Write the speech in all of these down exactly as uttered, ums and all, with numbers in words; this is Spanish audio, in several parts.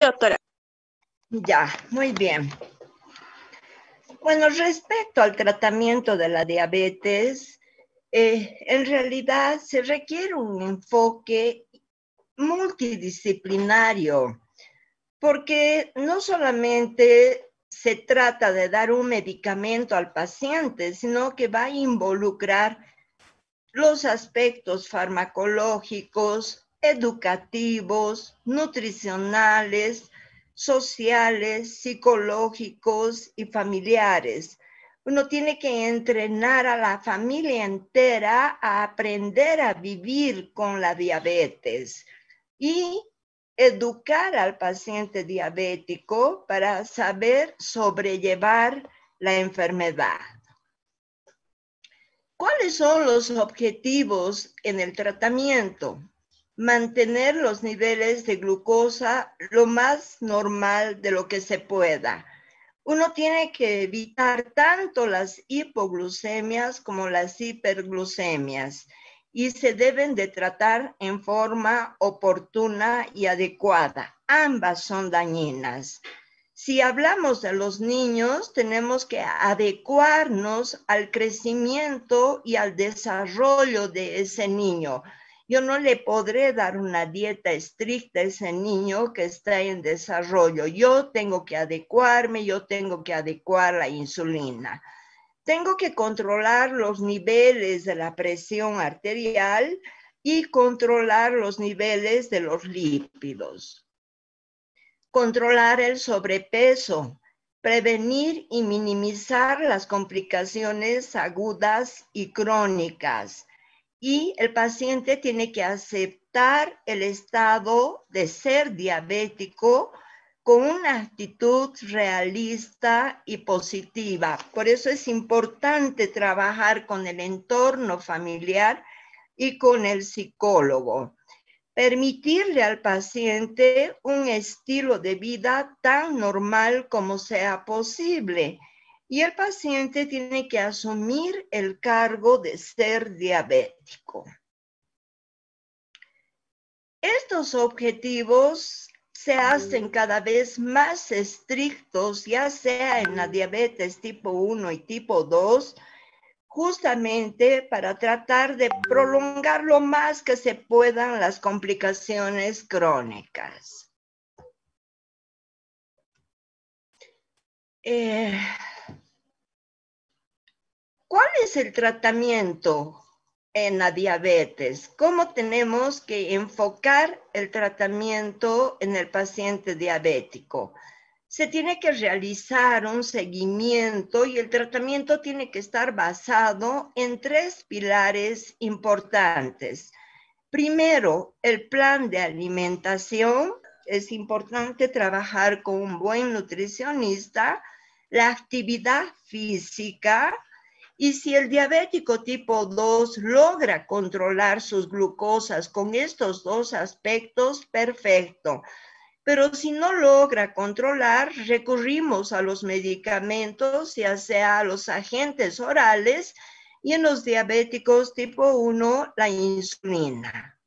doctora. Ya, muy bien. Bueno, respecto al tratamiento de la diabetes, eh, en realidad se requiere un enfoque multidisciplinario, porque no solamente se trata de dar un medicamento al paciente, sino que va a involucrar los aspectos farmacológicos, educativos, nutricionales, sociales, psicológicos y familiares. Uno tiene que entrenar a la familia entera a aprender a vivir con la diabetes y educar al paciente diabético para saber sobrellevar la enfermedad. ¿Cuáles son los objetivos en el tratamiento? Mantener los niveles de glucosa lo más normal de lo que se pueda. Uno tiene que evitar tanto las hipoglucemias como las hiperglucemias y se deben de tratar en forma oportuna y adecuada. Ambas son dañinas. Si hablamos de los niños, tenemos que adecuarnos al crecimiento y al desarrollo de ese niño. Yo no le podré dar una dieta estricta a ese niño que está en desarrollo. Yo tengo que adecuarme, yo tengo que adecuar la insulina. Tengo que controlar los niveles de la presión arterial y controlar los niveles de los lípidos. Controlar el sobrepeso, prevenir y minimizar las complicaciones agudas y crónicas. Y el paciente tiene que aceptar el estado de ser diabético con una actitud realista y positiva. Por eso es importante trabajar con el entorno familiar y con el psicólogo. Permitirle al paciente un estilo de vida tan normal como sea posible. Y el paciente tiene que asumir el cargo de ser diabético. Estos objetivos se hacen cada vez más estrictos, ya sea en la diabetes tipo uno y tipo dos, justamente para tratar de prolongar lo más que se puedan las complicaciones crónicas. Eh, ¿Cuál es el tratamiento en la diabetes? ¿Cómo tenemos que enfocar el tratamiento en el paciente diabético? Se tiene que realizar un seguimiento y el tratamiento tiene que estar basado en tres pilares importantes. Primero, el plan de alimentación. Es importante trabajar con un buen nutricionista, la actividad física, y si el diabético tipo dos logra controlar sus glucosas con estos dos aspectos, perfecto. Pero si no logra controlar, recurrimos a los medicamentos, ya sea a los agentes orales, y en los diabéticos tipo uno, la insulina.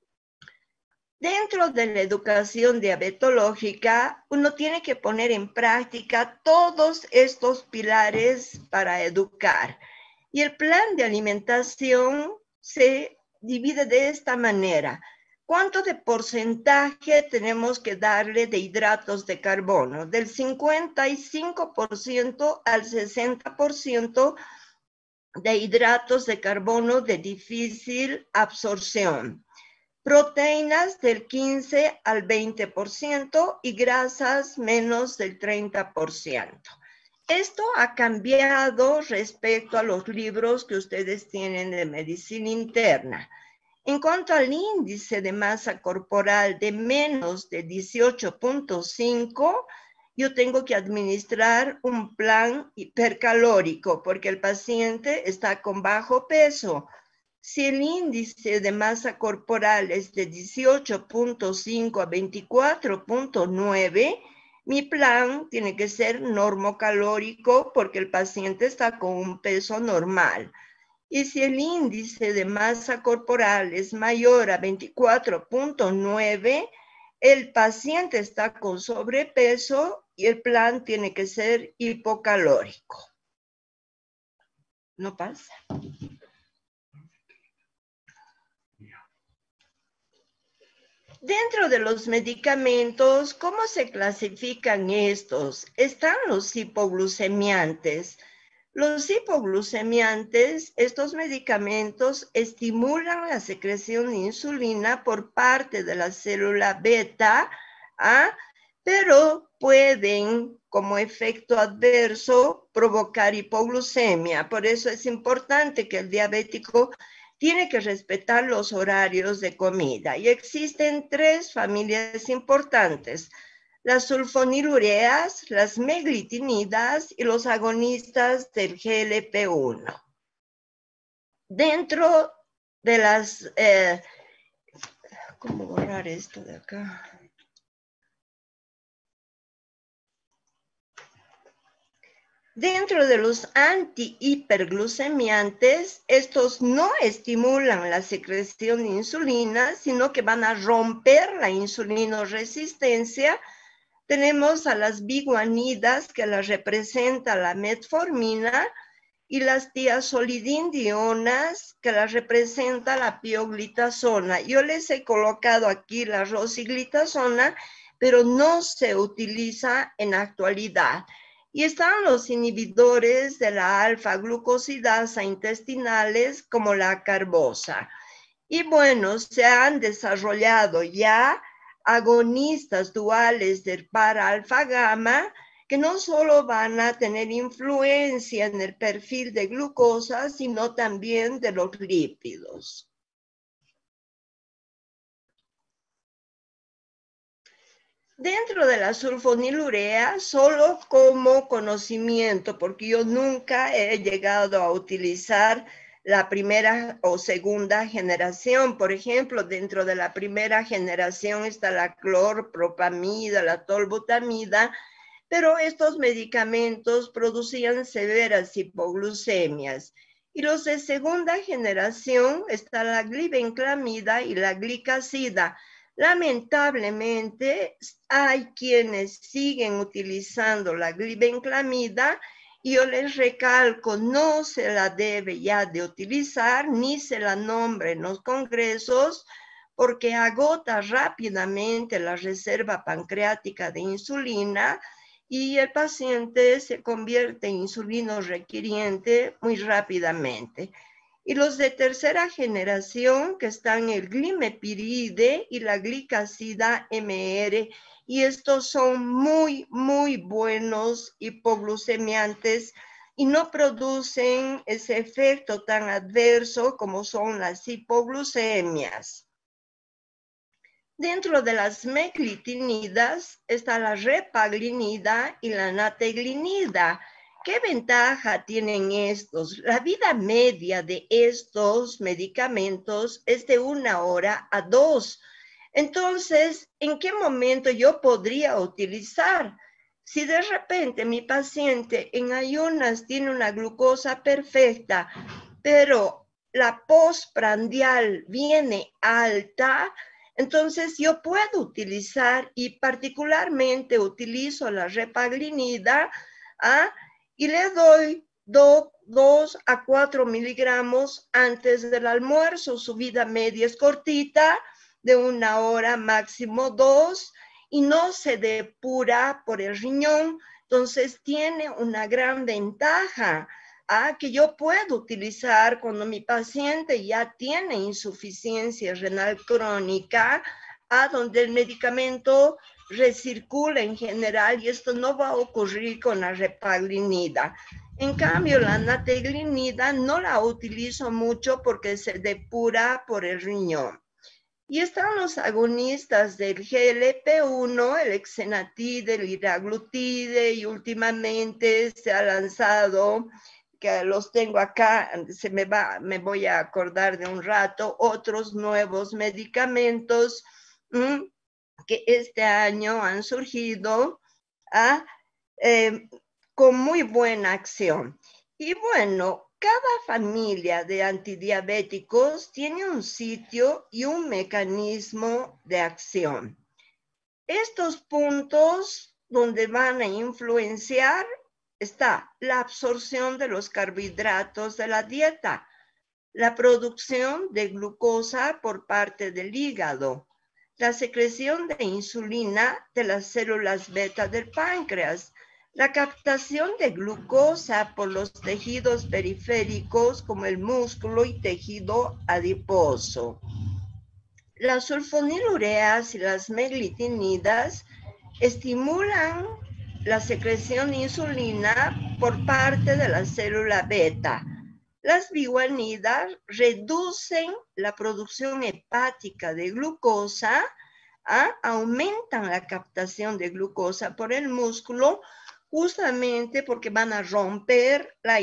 Dentro de la educación diabetológica, uno tiene que poner en práctica todos estos pilares para educar. Y el plan de alimentación se divide de esta manera. ¿Cuánto de porcentaje tenemos que darle de hidratos de carbono? Del cincuenta y cinco por ciento al sesenta por ciento de hidratos de carbono de difícil absorción. Proteínas del quince al veinte por ciento y grasas menos del treinta por ciento. Esto ha cambiado respecto a los libros que ustedes tienen de medicina interna. En cuanto al índice de masa corporal de menos de dieciocho punto cinco, yo tengo que administrar un plan hipercalórico porque el paciente está con bajo peso. Si el índice de masa corporal es de dieciocho punto cinco a veinticuatro punto nueve, mi plan tiene que ser normocalórico porque el paciente está con un peso normal. Y si el índice de masa corporal es mayor a veinticuatro punto nueve, el paciente está con sobrepeso y el plan tiene que ser hipocalórico. No pasa. Dentro de los medicamentos, ¿cómo se clasifican estos? Están los hipoglucemiantes. Los hipoglucemiantes, estos medicamentos estimulan la secreción de insulina por parte de la célula beta, ¿ah? Pero pueden, como efecto adverso, provocar hipoglucemia. Por eso es importante que el diabético tiene que respetar los horarios de comida. Y existen tres familias importantes: las sulfonilureas, las meglitinidas y los agonistas del G L P uno. Dentro de las... Eh, ¿Cómo borrar esto de acá? Dentro de los antihiperglucemiantes, estos no estimulan la secreción de insulina, sino que van a romper la insulinoresistencia. Tenemos a las biguanidas, que las representa la metformina, y las tiazolidindionas, que las representa la pioglitazona. Yo les he colocado aquí la rosiglitazona, pero no se utiliza en la actualidad. Y están los inhibidores de la alfa-glucosidasa intestinales, como la carbosa. Y bueno, se han desarrollado ya agonistas duales del para-alfa-gama, que no solo van a tener influencia en el perfil de glucosa, sino también de los lípidos. Dentro de la sulfonilurea, solo como conocimiento, porque yo nunca he llegado a utilizar la primera o segunda generación. Por ejemplo, dentro de la primera generación está la clorpropamida, la tolbutamida, pero estos medicamentos producían severas hipoglucemias. Y los de segunda generación está la glibenclamida y la glicazida. Lamentablemente, hay quienes siguen utilizando la glibenclamida y yo les recalco, no se la debe ya de utilizar, ni se la nombre en los congresos, porque agota rápidamente la reserva pancreática de insulina y el paciente se convierte en insulino requiriente muy rápidamente. Y los de tercera generación, que están el glimepiride y la glicazida M R, y estos son muy, muy buenos hipoglucemiantes y no producen ese efecto tan adverso como son las hipoglucemias. Dentro de las meglitinidas está la repaglinida y la nateglinida. ¿Qué ventaja tienen estos? La vida media de estos medicamentos es de una hora a dos. Entonces, ¿en qué momento yo podría utilizar? Si de repente mi paciente en ayunas tiene una glucosa perfecta, pero la postprandial viene alta, entonces yo puedo utilizar, y particularmente utilizo la repaglinida, ¿ah? Y le doy dos a cuatro miligramos antes del almuerzo. Su vida media es cortita, de una hora, máximo dos, y no se depura por el riñón. Entonces tiene una gran ventaja, ¿ah? Que yo puedo utilizar cuando mi paciente ya tiene insuficiencia renal crónica, ¿ah? Donde el medicamento recircula en general, y esto no va a ocurrir con la repaglinida. En cambio, la nateglinida no la utilizo mucho porque se depura por el riñón. Y están los agonistas del G L P uno, el exenatide, el liraglutide, y últimamente se ha lanzado, que los tengo acá, se me va, me voy a acordar de un rato, otros nuevos medicamentos mmm, que este año han surgido ¿ah? eh, con muy buena acción. Y bueno, cada familia de antidiabéticos tiene un sitio y un mecanismo de acción. Estos puntos donde van a influenciar está la absorción de los carbohidratos de la dieta, la producción de glucosa por parte del hígado, la secreción de insulina de las células beta del páncreas, la captación de glucosa por los tejidos periféricos como el músculo y tejido adiposo. Las sulfonilureas y las meglitinidas estimulan la secreción de insulina por parte de la célula beta. Las biguanidas reducen la producción hepática de glucosa, ¿ah? aumentan la captación de glucosa por el músculo, justamente porque van a romper la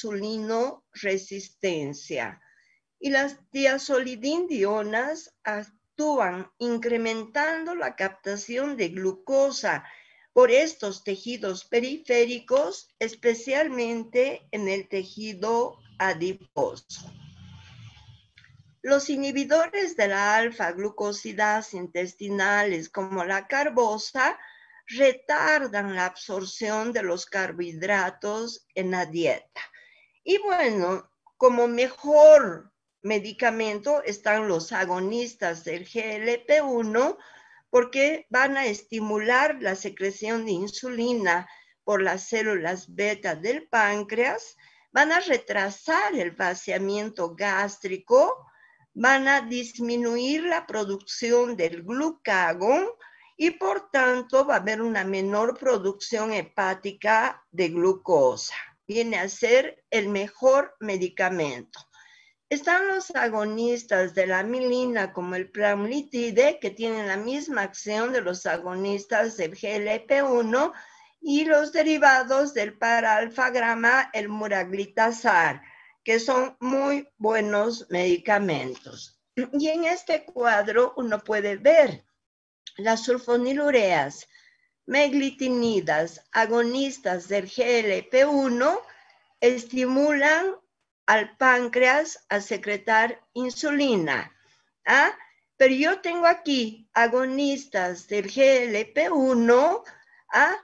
insulinoresistencia. Y las diazolidindionas actúan incrementando la captación de glucosa por estos tejidos periféricos, especialmente en el tejido adiposo. Los inhibidores de la alfa-glucosidasa intestinales, como la carbosa, retardan la absorción de los carbohidratos en la dieta. Y bueno, como mejor medicamento están los agonistas del G L P uno, porque van a estimular la secreción de insulina por las células beta del páncreas, van a retrasar el vaciamiento gástrico, van a disminuir la producción del glucagón y por tanto va a haber una menor producción hepática de glucosa. Viene a ser el mejor medicamento. Están los agonistas de la amilina como el pramlitide, que tienen la misma acción de los agonistas del G L P uno, y los derivados del paralfagrama, el muraglitazar, que son muy buenos medicamentos. Y en este cuadro uno puede ver las sulfonilureas, meglitinidas, agonistas del G L P uno, estimulan al páncreas a secretar insulina. ¿Ah? Pero yo tengo aquí agonistas del G L P uno, ¿ah?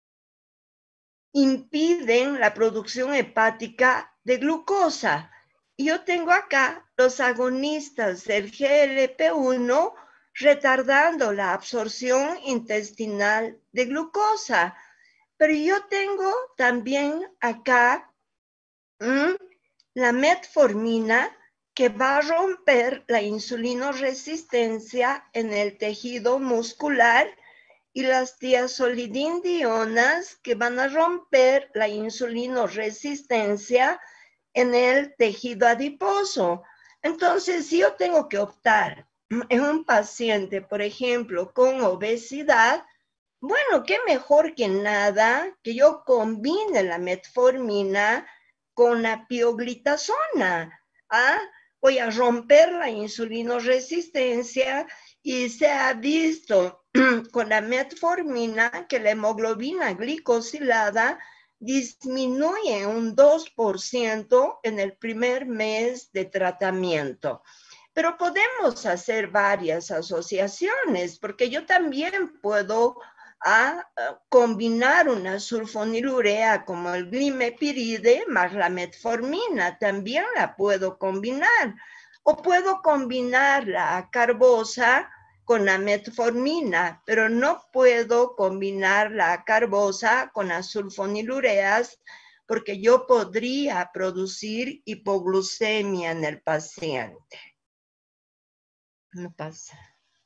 impiden la producción hepática de glucosa. Y yo tengo acá los agonistas del G L P uno retardando la absorción intestinal de glucosa. Pero yo tengo también acá mmm, la metformina, que va a romper la insulinoresistencia en el tejido muscular, y las diazolidindionas, que van a romper la insulinoresistencia en el tejido adiposo. Entonces, si yo tengo que optar en un paciente, por ejemplo, con obesidad, bueno, qué mejor que nada que yo combine la metformina con la pioglitazona. ¿Ah? Voy a romper la insulinoresistencia, y se ha visto con la metformina que la hemoglobina glicosilada disminuye un dos por ciento en el primer mes de tratamiento. Pero podemos hacer varias asociaciones, porque yo también puedo a combinar una sulfonilurea como el glimepiride más la metformina, también la puedo combinar. O puedo combinar la carbosa con la metformina, pero no puedo combinar la carbosa con las sulfonilureas, porque yo podría producir hipoglucemia en el paciente. No pasa.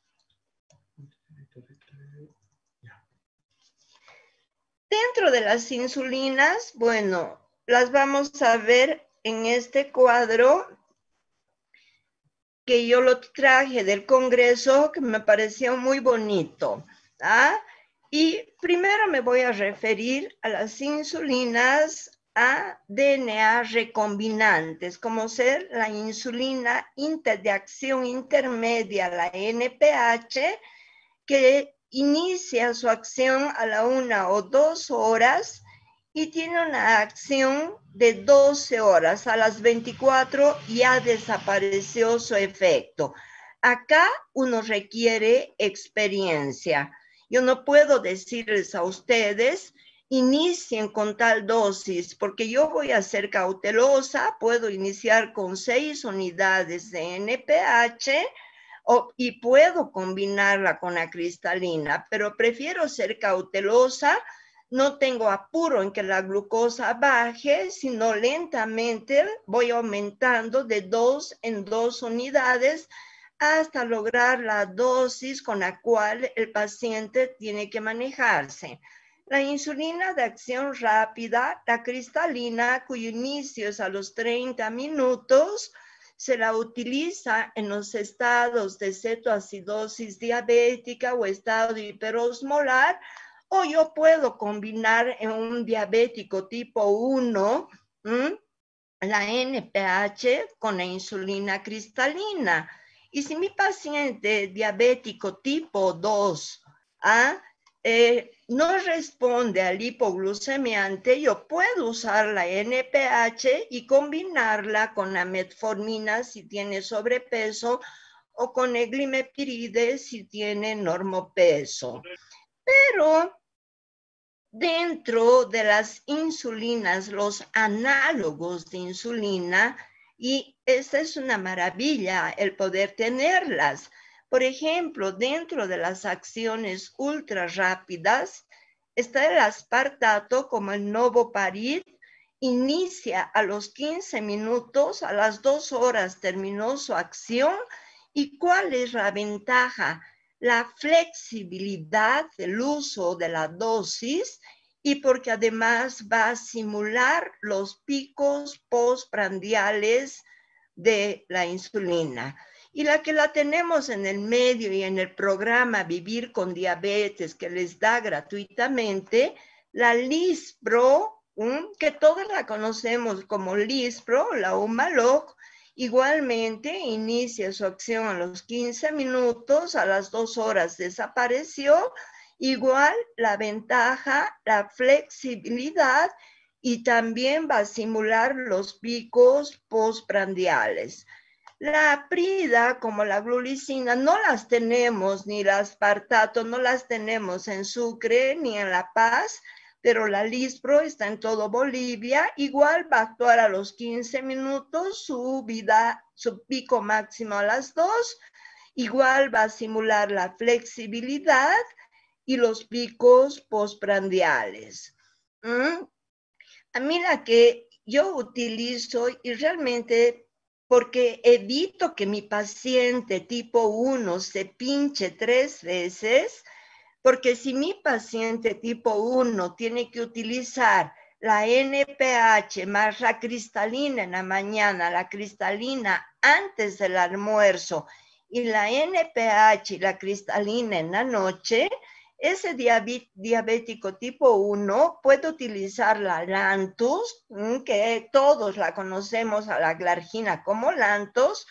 Dentro de las insulinas, bueno, las vamos a ver en este cuadro que yo lo traje del Congreso, que me pareció muy bonito. ¿Ah? Y primero me voy a referir a las insulinas a D N A recombinantes, como ser la insulina inter de acción intermedia, la N P H, que inicia su acción a la una o dos horas y tiene una acción de doce horas. A las veinticuatro ya desapareció su efecto. Acá uno requiere experiencia. Yo no puedo decirles a ustedes, inicien con tal dosis, porque yo voy a ser cautelosa, puedo iniciar con seis unidades de N P H o, y puedo combinarla con la cristalina, pero prefiero ser cautelosa. No tengo apuro en que la glucosa baje, sino lentamente voy aumentando de dos en dos unidades hasta lograr la dosis con la cual el paciente tiene que manejarse. La insulina de acción rápida, la cristalina, cuyo inicio es a los treinta minutos, se la utiliza en los estados de cetoacidosis diabética o estado hiperosmolar, o yo puedo combinar en un diabético tipo uno, ¿m? la N P H con la insulina cristalina. Y si mi paciente diabético tipo dos ¿ah? eh, no responde al hipoglucemiante, yo puedo usar la N P H y combinarla con la metformina si tiene sobrepeso o con el glimepiride si tiene normopeso. Pero dentro de las insulinas, los análogos de insulina, y esta es una maravilla el poder tenerlas. Por ejemplo, dentro de las acciones ultra rápidas está el aspartato como el Novoparid, inicia a los quince minutos, a las dos horas terminó su acción. ¿Y cuál es la ventaja? La flexibilidad del uso de la dosis y porque además va a simular los picos postprandiales de la insulina. Y la que la tenemos en el medio y en el programa Vivir con Diabetes, que les da gratuitamente, la Lispro, ¿m? que todos la conocemos como Lispro, la Humalog, igualmente inicia su acción a los quince minutos, a las dos horas desapareció. Igual la ventaja, la flexibilidad y también va a simular los picos postprandiales. La aprida, como la glulicina, no las tenemos, ni el aspartato, no las tenemos en Sucre ni en La Paz, pero la Lispro está en todo Bolivia. Igual va a actuar a los quince minutos, su, vida, su pico máximo a las dos. Igual va a simular la flexibilidad y los picos postprandiales. ¿Mm? A mí la que yo utilizo y realmente porque evito que mi paciente tipo uno se pinche tres veces, porque si mi paciente tipo uno tiene que utilizar la N P H más la cristalina en la mañana, la cristalina antes del almuerzo y la N P H y la cristalina en la noche, ese diabético tipo uno puede utilizar la Lantus, que todos la conocemos a la glargina como Lantus,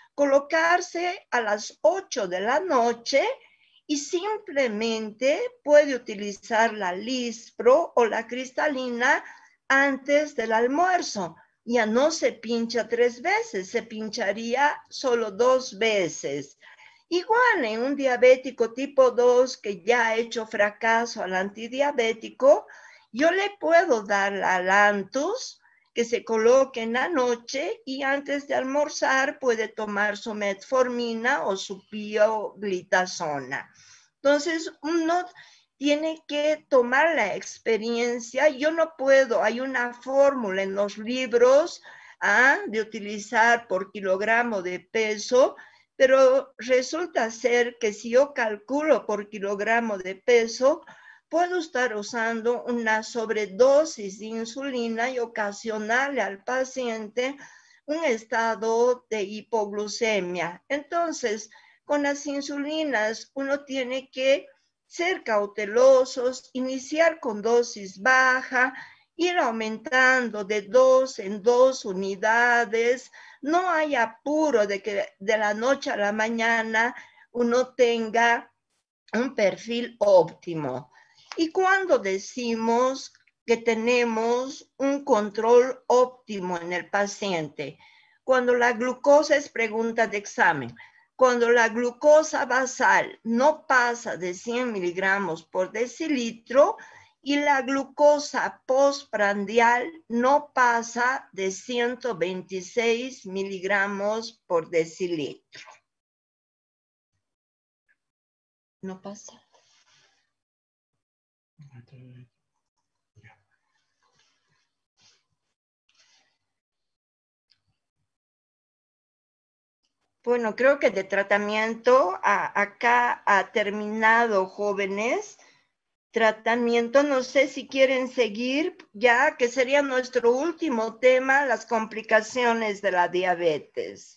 colocarse a las ocho de la noche y simplemente puede utilizar la Lispro o la cristalina antes del almuerzo. Ya no se pincha tres veces, se pincharía solo dos veces. Igual en un diabético tipo dos que ya ha hecho fracaso al antidiabético, yo le puedo dar la Lantus que se coloque en la noche y antes de almorzar puede tomar su metformina o su pioglitazona. Entonces uno tiene que tomar la experiencia. Yo no puedo, hay una fórmula en los libros ¿ah? de utilizar por kilogramo de peso, pero resulta ser que si yo calculo por kilogramo de peso, puedo estar usando una sobredosis de insulina y ocasionarle al paciente un estado de hipoglucemia. Entonces, con las insulinas uno tiene que ser cautelosos, iniciar con dosis baja, ir aumentando de dos en dos unidades. No hay apuro de que de la noche a la mañana uno tenga un perfil óptimo. Y cuando decimos que tenemos un control óptimo en el paciente, cuando la glucosa es pregunta de examen, Cuando la glucosa basal no pasa de cien miligramos por decilitro y la glucosa postprandial no pasa de ciento veintiséis miligramos por decilitro. No pasa. Bueno, creo que de tratamiento a, acá ha terminado, jóvenes. Tratamiento, no sé si quieren seguir, ya que sería nuestro último tema, las complicaciones de la diabetes.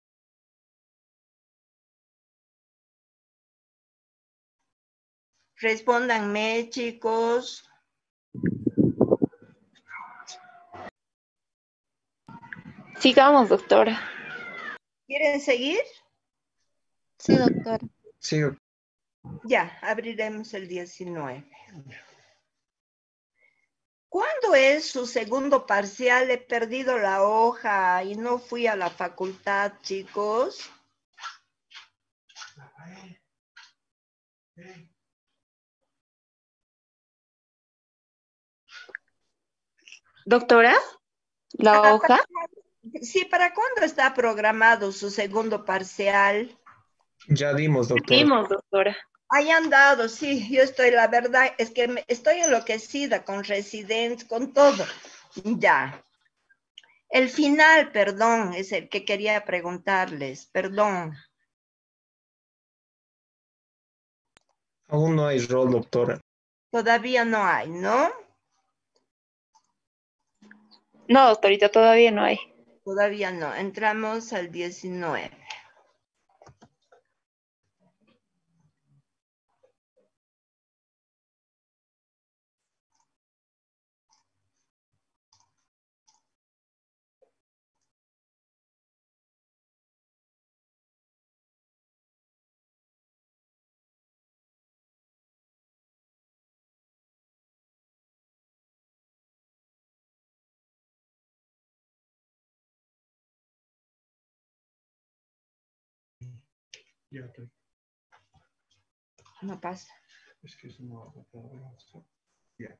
Respóndanme, chicos. Sigamos, doctora. ¿Quieren seguir? Sí, doctora. Sí, doctora. Ya, abriremos el diecinueve. ¿Cuándo es su segundo parcial? He perdido la hoja y no fui a la facultad, chicos. Doctora, ¿la Ah, hoja? Sí, ¿para cuándo está programado su segundo parcial? Ya dimos, doctora. Dimos, doctora. Ahí han dado, sí, yo estoy, la verdad, es que me, estoy enloquecida con Residents, con todo. Ya. El final, perdón, es el que quería preguntarles, perdón. Aún no hay rol, doctora. Todavía no hay, ¿no? No, doctorita, todavía no hay. Todavía no. Entramos al diecinueve. Ya estoy. No pasa. Es que eso no ya.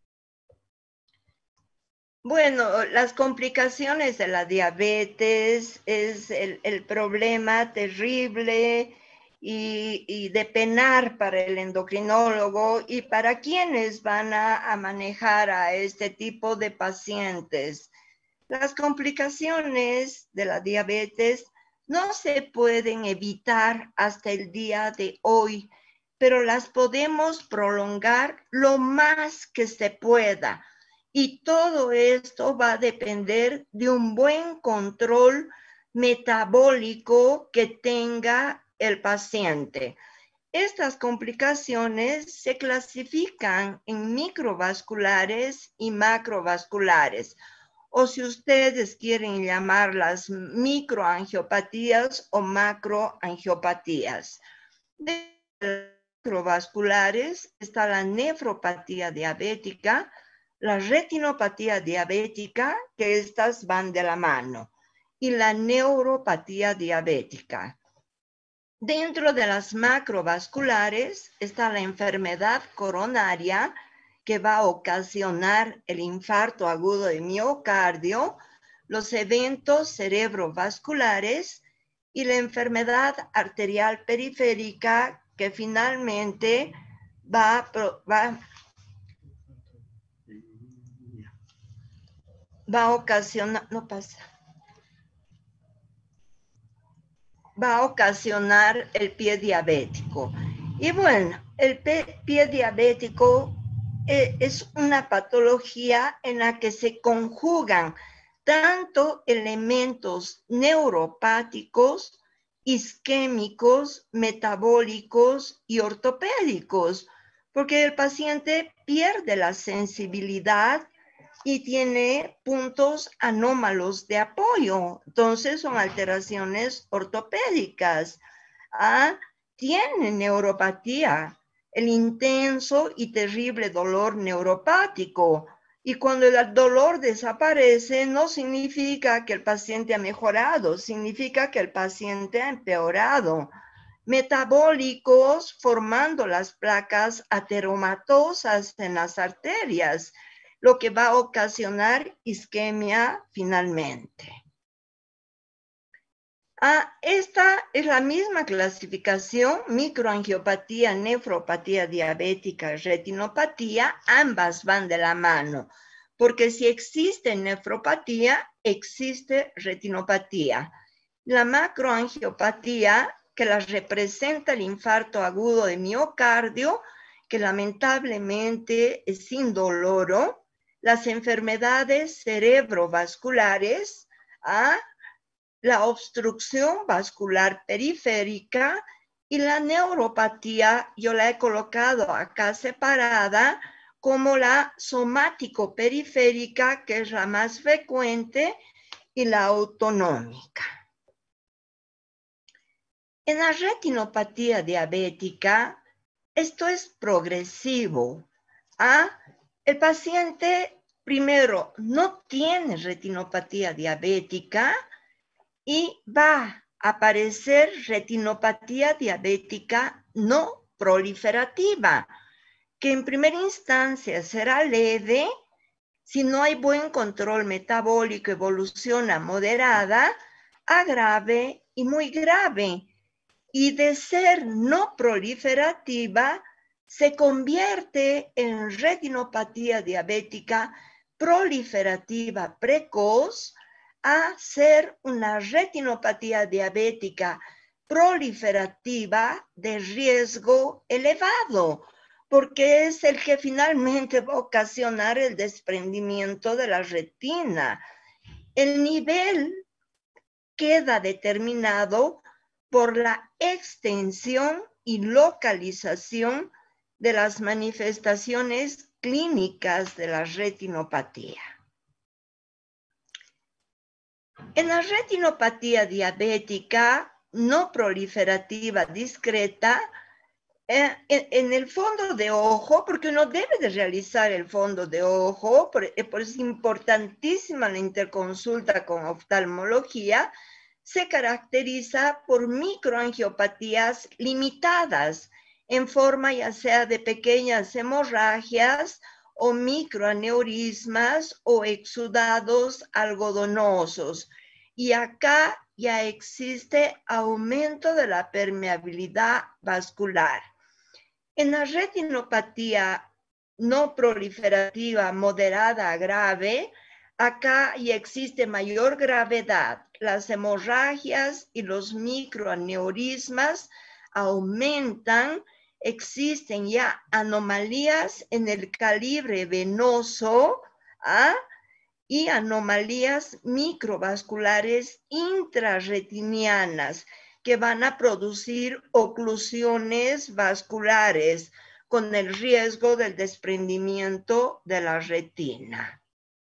Bueno, las complicaciones de la diabetes es el, el problema terrible y, y de penar para el endocrinólogo y para quienes van a, a manejar a este tipo de pacientes. Las complicaciones de la diabetes no se pueden evitar hasta el día de hoy, pero las podemos prolongar lo más que se pueda. Y todo esto va a depender de un buen control metabólico que tenga el paciente. Estas complicaciones se clasifican en microvasculares y macrovasculares, o si ustedes quieren llamarlas microangiopatías o macroangiopatías. De microvasculares está la nefropatía diabética, la retinopatía diabética, que estas van de la mano, y la neuropatía diabética. Dentro de las macrovasculares está la enfermedad coronaria, que va a ocasionar el infarto agudo de miocardio, los eventos cerebrovasculares y la enfermedad arterial periférica, que finalmente va, va, va a ocasionar, no pasa, va a ocasionar el pie diabético. Y bueno, el pie diabético es una patología en la que se conjugan tanto elementos neuropáticos, isquémicos, metabólicos y ortopédicos, porque el paciente pierde la sensibilidad y tiene puntos anómalos de apoyo. Entonces son alteraciones ortopédicas. ¿Ah? Tiene neuropatía, el intenso y terrible dolor neuropático, Y cuando el dolor desaparece, no significa que el paciente ha mejorado, significa que el paciente ha empeorado. Metabólicos formando las placas ateromatosas en las arterias, lo que va a ocasionar isquemia finalmente. Ah, esta es la misma clasificación, microangiopatía, nefropatía diabética, retinopatía, ambas van de la mano, porque si existe nefropatía, existe retinopatía. La macroangiopatía, que la representa el infarto agudo de miocardio, que lamentablemente es indoloro, las enfermedades cerebrovasculares, ¿ah? La obstrucción vascular periférica y la neuropatía, yo la he colocado acá separada como la somático periférica, que es la más frecuente, y la autonómica. En la retinopatía diabética, esto es progresivo. ¿Ah? El paciente primero no tiene retinopatía diabética, y va a aparecer retinopatía diabética no proliferativa, que en primera instancia será leve. Si no hay buen control metabólico, evoluciona moderada, a grave y muy grave. Y de ser no proliferativa, se convierte en retinopatía diabética proliferativa precoz, a ser una retinopatía diabética proliferativa de riesgo elevado, porque es el que finalmente va a ocasionar el desprendimiento de la retina. El nivel queda determinado por la extensión y localización de las manifestaciones clínicas de la retinopatía. En la retinopatía diabética no proliferativa discreta, eh, en, en el fondo de ojo, porque uno debe de realizar el fondo de ojo, por, eh, por eso es importantísima la interconsulta con oftalmología, se caracteriza por microangiopatías limitadas, en forma ya sea de pequeñas hemorragias o microaneurismas o exudados algodonosos. Y acá ya existe aumento de la permeabilidad vascular. En la retinopatía no proliferativa moderada a grave, acá ya existe mayor gravedad. Las hemorragias y los microaneurismas aumentan. Existen ya anomalías en el calibre venoso, ¿ah? y anomalías microvasculares intrarretinianas que van a producir oclusiones vasculares con el riesgo del desprendimiento de la retina.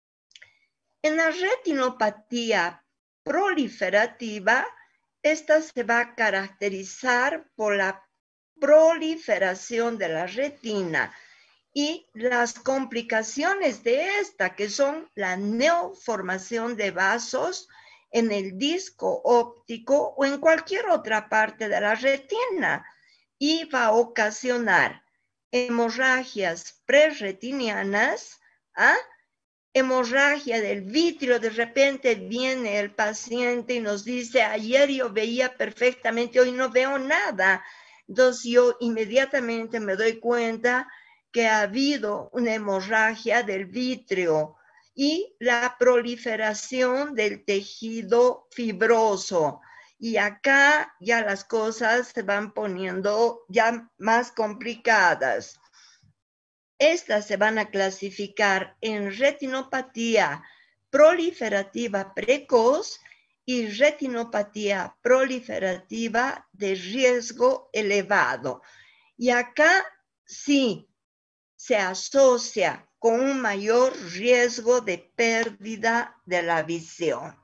En la retinopatía proliferativa, esta se va a caracterizar por la proliferación de la retina y las complicaciones de esta, que son la neoformación de vasos en el disco óptico o en cualquier otra parte de la retina, y va a ocasionar hemorragias prerretinianas, ¿ah? hemorragia del vítreo. De repente viene el paciente y nos dice, ayer yo veía perfectamente, hoy no veo nada. Entonces yo inmediatamente me doy cuenta que ha habido una hemorragia del vítreo y la proliferación del tejido fibroso. Y acá ya las cosas se van poniendo ya más complicadas. Estas se van a clasificar en retinopatía proliferativa precoz y retinopatía proliferativa de riesgo elevado. Y acá sí se asocia con un mayor riesgo de pérdida de la visión.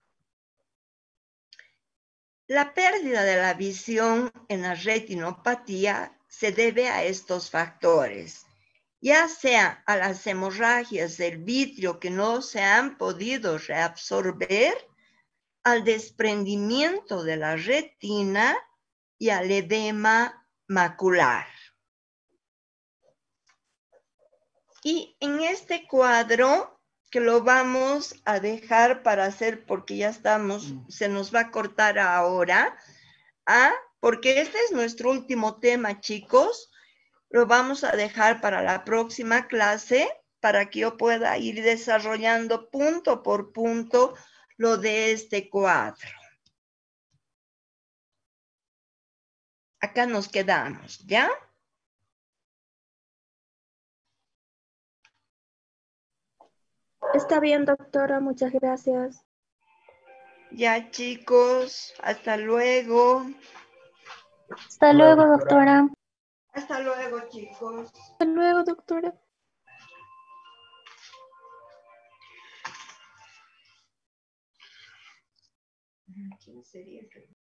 La pérdida de la visión en la retinopatía se debe a estos factores. ya sea a las hemorragias del vitrio que no se han podido reabsorber, al desprendimiento de la retina y al edema macular. Y en este cuadro, que lo vamos a dejar para hacer porque ya estamos, se nos va a cortar ahora, ¿ah? Porque este es nuestro último tema, chicos. Lo vamos a dejar para la próxima clase para que yo pueda ir desarrollando punto por punto lo de este cuadro. Acá nos quedamos, ¿ya? Está bien, doctora, muchas gracias. Ya, chicos, hasta luego. Hasta luego, doctora. Hasta luego, chicos. Hasta luego, doctora. ¿Quién sería el